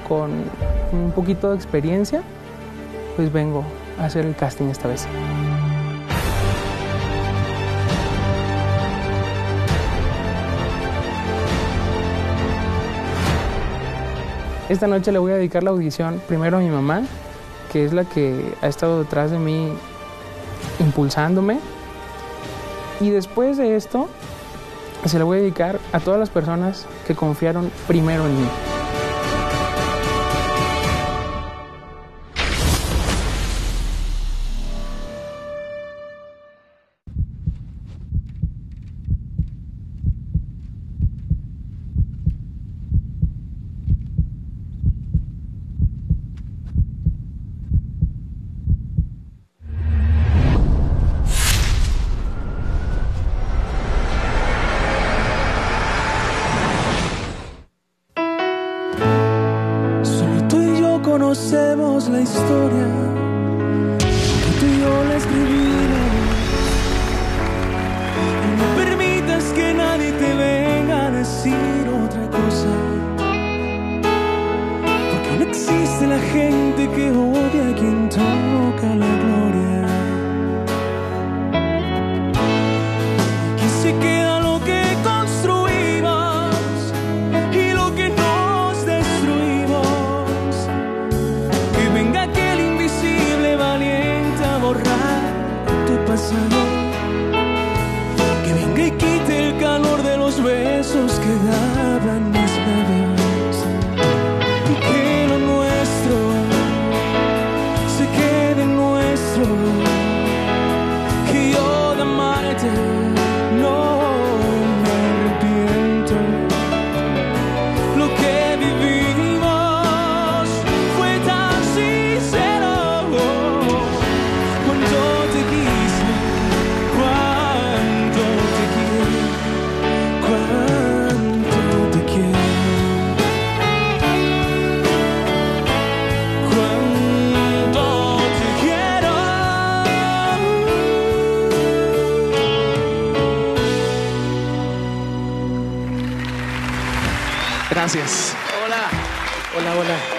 con un poquito de experiencia, pues vengo a hacer el casting esta vez. Esta noche le voy a dedicar la audición primero a mi mamá, que es la que ha estado detrás de mí impulsándome. Y después de esto, se la voy a dedicar a todas las personas que confiaron primero en mí. Conocemos la historia que tú y yo la escribimos. No permitas que nadie te venga a decir otra cosa, porque no existe la gente que odia a quien toca la gloria. Y se queda lo que construimos y lo que nos destruimos. Venga aquel invisible valiente a borrar tu pasado. Que venga y quite el calor de los besos que daban mis labios. Y que lo nuestro se quede nuestro. Que yo de amarte no me arrepiento. Lo que vivimos fue tan sincero. Cuánto te quise, cuánto te quiero, cuánto te quiero, cuánto te quiero. Gracias. Hola. Hola, hola.